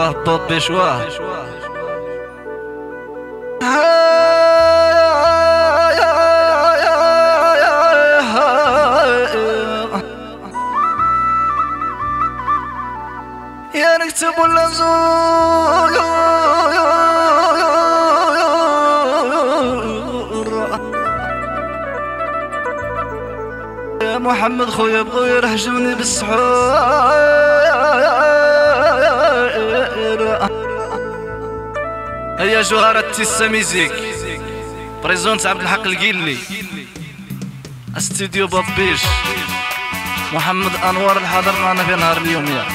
هبط بشواه يا نكتب ولا نزور يا محمد خويا بغوا يرهجوني بالسحور هيا جوهرة تيسا ميزيك بريزونت عبد الحق القيلي استوديو بابيش محمد انوار الحاضر معنا في نهار اليوم يا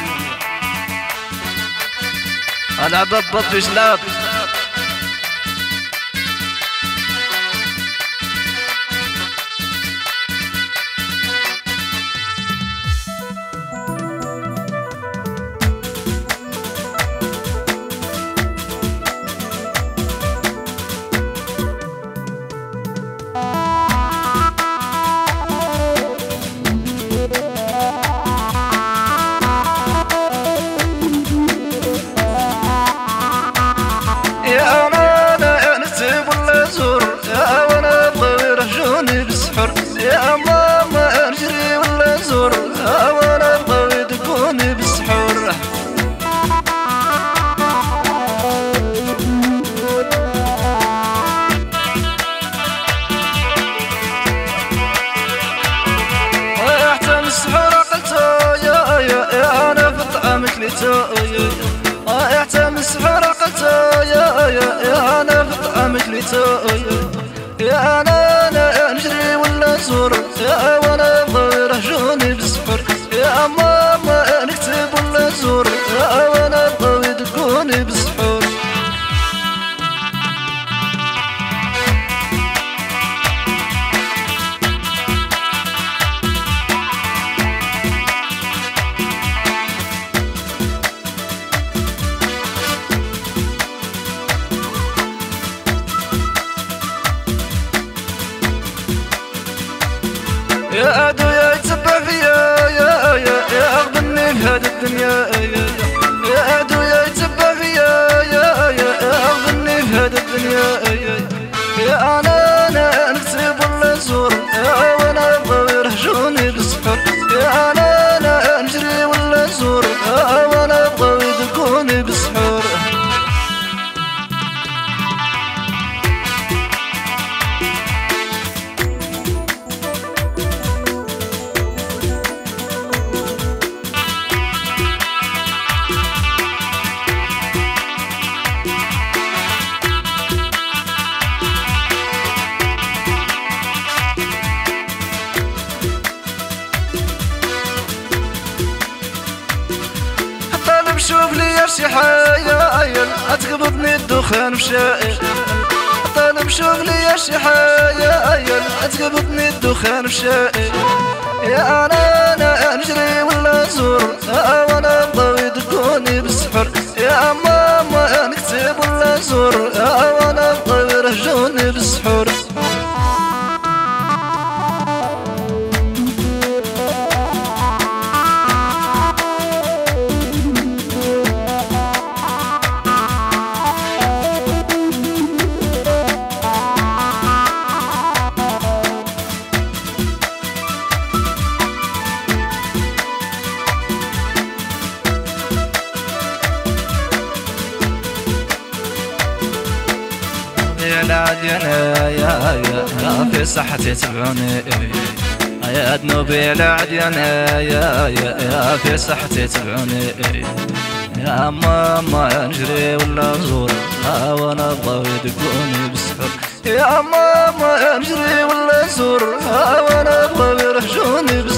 العب بابيش لعب يا ماما نجري ولا نزور وانا بغاو يدقوني بالسحور حتى من السحور عقلتو يا انا في الطعام كليتو حتى من السحور عقلتو يا انا في الطعام كليتو يا انا نجري ولا نزور وانا بغاو يرهجوني بالسحور يا ماما نكتب ولا نزور وانا بغاو يدقوني بالسحور يا عدو يا يتبع فيا يا أغبني بهاد الدنيا يا عدو يا يتبع فيا يا أغبني بهاد الدنيا يا أنا نكتب ولا نزور وانا بغاو يرهجوني بالسحور يا أنا نجري ولا نزور وانا بغاو يدقوني بالسحور شوف لي شي حايل اتقبضني الدخان بشايل طالب شوف لي شي حايل اتقبضني الدخان بشايل يا انا نجري ولا نزور وانا بغاو يدقوني بالسحور يا ماما نكتب ولا نزور وانا بغاو يرهجوني بالسحور يا العديانة يا في صحتي تبعوني يا ذنوبي يا العديانة يا في صحتي تبعوني يا ماما نجري ولا نزور وانا بغاو يدقوني بالسحور يا ماما نجري ولا نزور وانا بغاو يرهجوني بالسحور